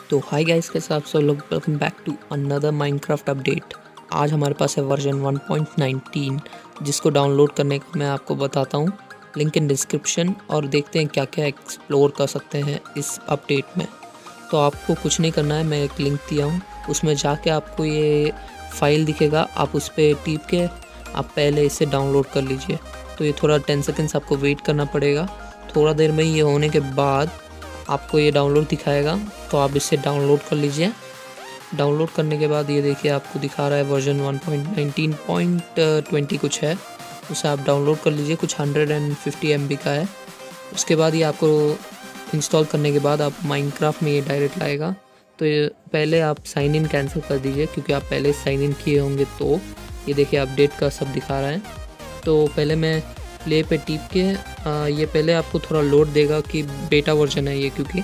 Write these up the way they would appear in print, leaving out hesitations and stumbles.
तो hi guys, कैसे आप सब लोग। Welcome back to another Minecraft update. आज हमारे पास है वर्जन 1.19 जिसको डाउनलोड करने का मैं आपको बताता हूँ। Link in description. और देखते हैं क्या क्या एक्सप्लोर कर सकते हैं इस अपडेट में। तो आपको कुछ नहीं करना है, मैं एक लिंक दिया हूँ, उसमें जाके आपको ये फाइल दिखेगा, आप उस पर टिप के आप पहले इसे डाउनलोड कर लीजिए। तो ये थोड़ा 10 सेकेंड्स आपको वेट करना पड़ेगा। थोड़ा देर में ये होने के बाद आपको ये डाउनलोड दिखाएगा, तो आप इसे डाउनलोड कर लीजिए। डाउनलोड करने के बाद ये देखिए आपको दिखा रहा है वर्जन 1.19.20 कुछ है, उसे आप डाउनलोड कर लीजिए। कुछ 150 MB का है। उसके बाद ये आपको इंस्टॉल करने के बाद आप माइनक्राफ्ट में ये डायरेक्ट लाएगा। तो ये पहले आप साइन इन कैंसिल कर दीजिए, क्योंकि आप पहले साइन इन किए होंगे। तो ये देखिए अपडेट का सब दिखा रहा है। तो पहले मैं प्ले पे टिप के ये पहले आपको थोड़ा लोड देगा कि बेटा वर्जन है ये, क्योंकि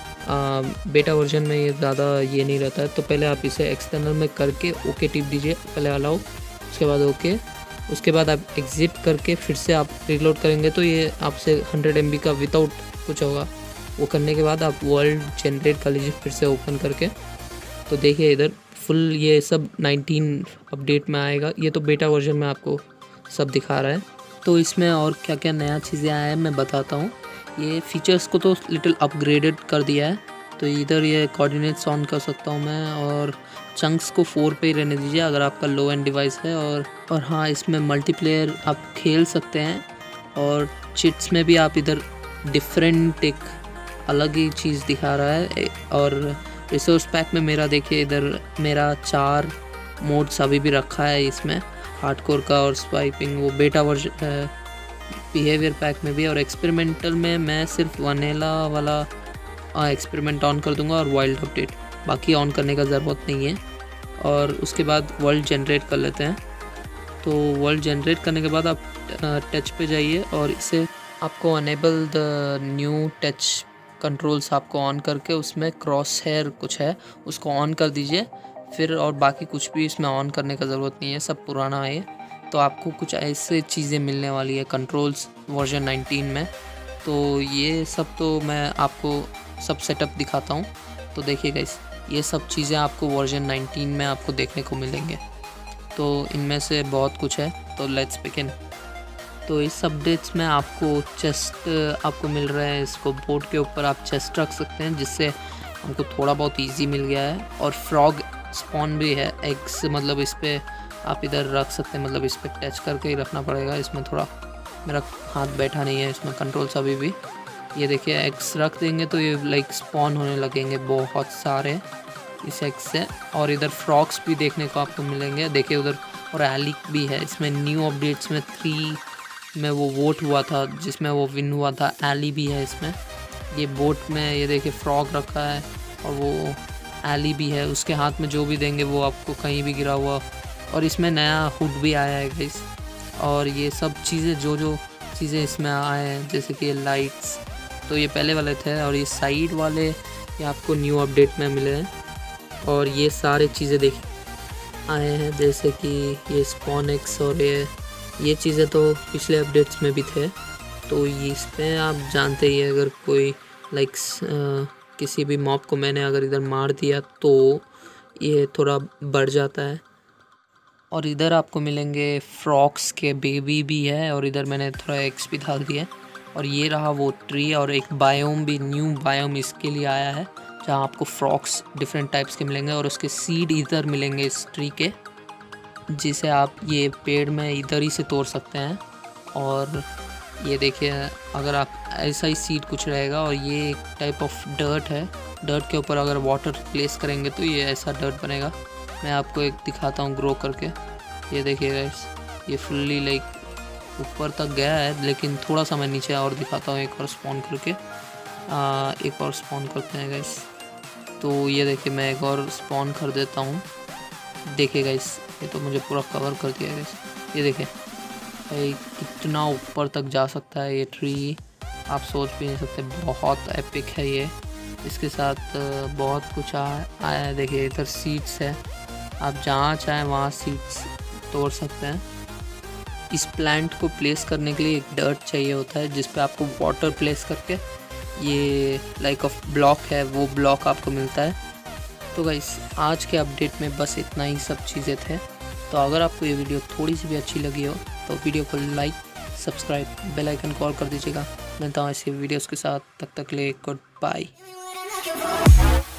बेटा वर्जन में ये ज़्यादा ये नहीं रहता है। तो पहले आप इसे एक्सटर्नल में करके ओके टिप दीजिए, पहले अलाउ, उसके बाद ओके, उसके बाद आप एग्ज़िट करके फिर से आप रिलोड करेंगे तो ये आपसे 100 MB का विदाउट कुछ होगा। वो करने के बाद आप वर्ल्ड जनरेट कर लीजिए फिर से ओपन करके। तो देखिए इधर फुल ये सब 19 अपडेट में आएगा। ये तो बेटा वर्जन में आपको सब दिखा रहा है। तो इसमें और क्या क्या नया चीज़ें आया है मैं बताता हूँ। ये फीचर्स को तो लिटिल अपग्रेडेड कर दिया है। तो इधर ये कोऑर्डिनेट्स ऑन कर सकता हूँ मैं, और चंक्स को 4 पे ही रहने दीजिए अगर आपका लो एंड डिवाइस है। और हाँ, इसमें मल्टीप्लेयर आप खेल सकते हैं, और चिट्स में भी आप इधर डिफरेंट एक अलग ही चीज़ दिखा रहा है। और रिसोर्स पैक में मेरा देखिए इधर मेरा 4 मोड्स अभी भी रखा है इसमें, हार्डकोर का और स्वाइपिंग, वो बेटा वर्जन बिहेवियर पैक में भी। और एक्सपेरिमेंटल में मैं सिर्फ वनेला वाला एक्सपेरिमेंट ऑन कर दूंगा और वाइल्ड अपडेट, बाकी ऑन करने का ज़रूरत नहीं है। और उसके बाद वर्ल्ड जनरेट कर लेते हैं। तो वर्ल्ड जनरेट करने के बाद आप टच पे जाइए, और इसे आपको enable the new touch controls आपको ऑन करके उसमें क्रॉस हेयर कुछ है उसको ऑन कर दीजिए फिर। और बाकी कुछ भी इसमें ऑन करने का ज़रूरत नहीं है, सब पुराना है। तो आपको कुछ ऐसे चीज़ें मिलने वाली है कंट्रोल्स वर्जन 19 में। तो ये सब तो मैं आपको सब सेटअप दिखाता हूँ। तो देखिए गाइस, ये सब चीज़ें आपको वर्जन 19 में आपको देखने को मिलेंगे। तो इनमें से बहुत कुछ है, तो लेट्स बिगिन। तो इस अपडेट्स में आपको चेस्ट आपको मिल रहा है। इसको बोर्ड के ऊपर आप चेस्ट रख सकते हैं, जिससे हमको थोड़ा बहुत ईजी मिल गया है। और फ्रॉग स्पॉन भी है, एग्स, मतलब इस पर आप इधर रख सकते हैं, मतलब इस पर टच करके ही रखना पड़ेगा। इसमें थोड़ा मेरा हाथ बैठा नहीं है, इसमें कंट्रोल्स अभी भी। ये देखिए एग्स रख देंगे तो ये लाइक स्पॉन होने लगेंगे बहुत सारे इस एग्स से। और इधर फ्रॉक्स भी देखने को आपको मिलेंगे, देखिए उधर। और एलिक भी है इसमें। न्यू अपडेट्स में 3 में वो वोट हुआ था जिसमें वो विन हुआ था, एली भी है इसमें। ये बोट में ये देखिए फ्रॉग रखा है, और वो एली भी है। उसके हाथ में जो भी देंगे वो आपको कहीं भी गिरा हुआ। और इसमें नया हुड भी आया है गाइस। और ये सब चीज़ें जो चीज़ें इसमें आए हैं, जैसे कि लाइट्स, तो ये पहले वाले थे। और ये साइड वाले ये आपको न्यू अपडेट में मिले हैं। और ये सारे चीज़ें देखिए आए हैं, जैसे कि ये स्पॉन एक्स, और ये चीज़ें तो पिछले अपडेट्स में भी थे। तो इसमें आप जानते ही हैं, अगर कोई लाइक किसी भी मॉब को मैंने अगर इधर मार दिया तो ये थोड़ा बढ़ जाता है। और इधर आपको मिलेंगे फ्रॉक्स के बेबी भी है, और इधर मैंने थोड़ा एक्स भी डाल दिया है। और ये रहा वो ट्री, और एक बायोम भी, न्यू बायोम इसके लिए आया है, जहाँ आपको फ्रॉक्स डिफरेंट टाइप्स के मिलेंगे। और उसके सीड इधर मिलेंगे इस ट्री के, जिसे आप ये पेड़ में इधर ही से तोड़ सकते हैं। और ये देखिए अगर आप ऐसा ही सीड कुछ रहेगा। और ये एक टाइप ऑफ डर्ट है, डर्ट के ऊपर अगर वाटर प्लेस करेंगे तो ये ऐसा डर्ट बनेगा। मैं आपको एक दिखाता हूँ ग्रो करके। ये देखिए गाइस, ये फुल्ली लाइक ऊपर तक गया है, लेकिन थोड़ा सा मैं नीचे और दिखाता हूँ एक और स्पॉन करके। एक और स्पॉन करते हैं गाइस। तो ये देखिए मैं एक और स्पॉन कर देता हूँ। देखिए गाइस, ये तो मुझे पूरा कवर कर दिया गाइस। ये देखिए भाई कितना ऊपर तक जा सकता है ये ट्री, आप सोच भी नहीं सकते। बहुत एपिक है ये। इसके साथ बहुत कुछ आया है। देखिए इधर सीड्स है, आप जहाँ चाहें वहाँ सीड्स तोड़ सकते हैं। इस प्लांट को प्लेस करने के लिए एक डर्ट चाहिए होता है, जिस पे आपको वाटर प्लेस करके ये लाइक ऑफ ब्लॉक है, वो ब्लॉक आपको मिलता है। तो गाइस आज के अपडेट में बस इतना ही सब चीज़ें थे। तो अगर आपको ये वीडियो थोड़ी सी भी अच्छी लगी हो तो वीडियो को लाइक, सब्सक्राइब, बेल आइकन को ऑल कर दीजिएगा। मिलता हूँ ऐसी वीडियोस के साथ, तब तक के लिए गुड बाय।